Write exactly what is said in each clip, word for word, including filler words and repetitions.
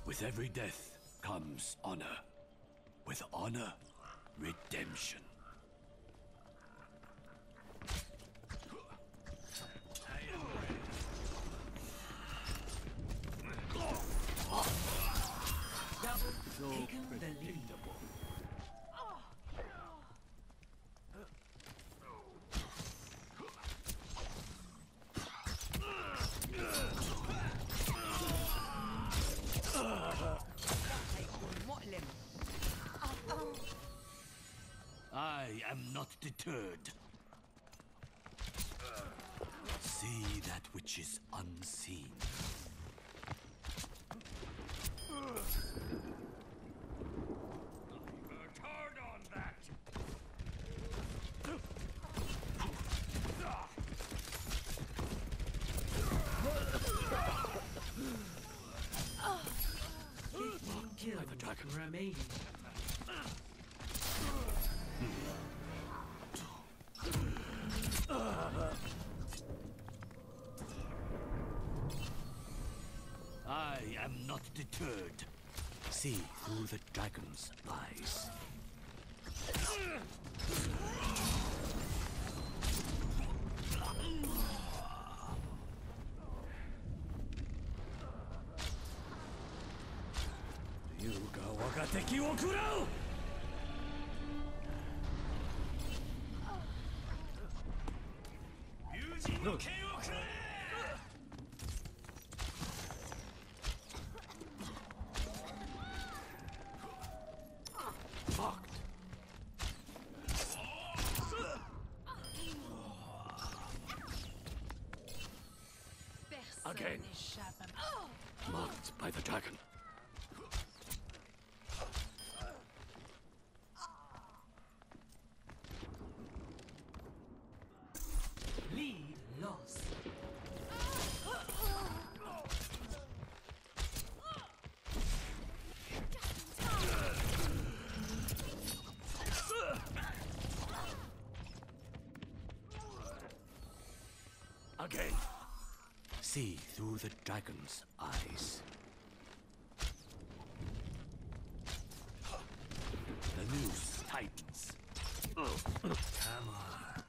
With every death comes honor. With honor, redemption. So predictable. I am not deterred. See that which is unseen. Worked hard on that. fifteen kills the dragon. remaining. I am not deterred. See through the dragon's eyes. Yuga waga teki wo kurau! Yujin no ken wo kure! Fucked. Again. Marked by the dragon. Lead lost. Again. See through the dragon's eyes. The noose tightens. Come on.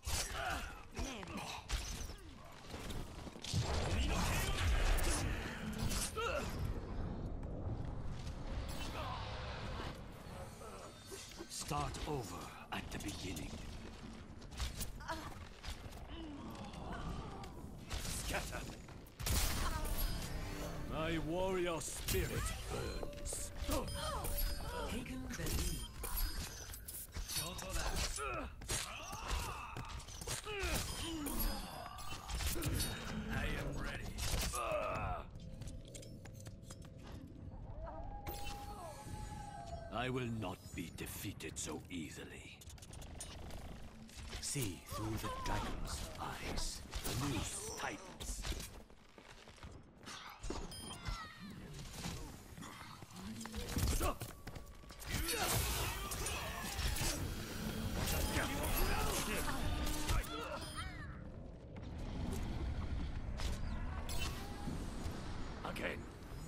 Start over at the beginning. Scatter. My warrior spirit burns. Taken the lead. I am ready. I will not be defeated so easily. See through the dragon's eyes. The noose tightens. Again.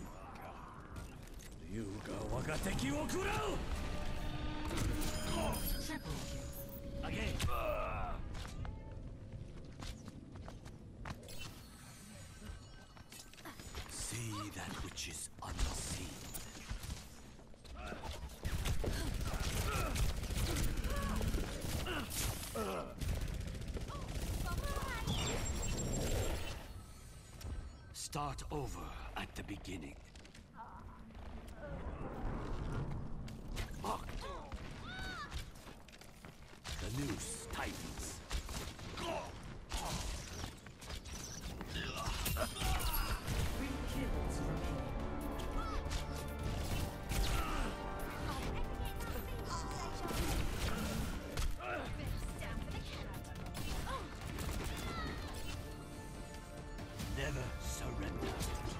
Yuga waga teki wo kurau! Triple kill. Again. See that which is unseen. Start over at the beginning. Marked. The noose tightens. Three kills remaining. Never surrender.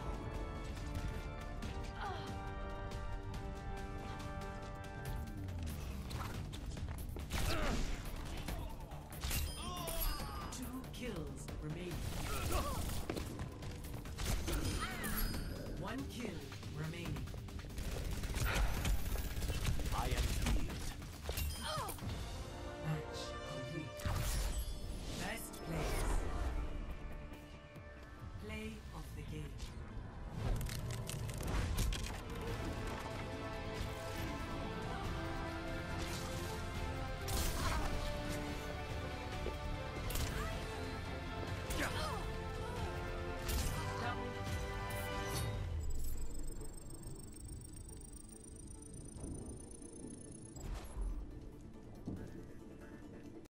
Two kills remaining. One kill remaining.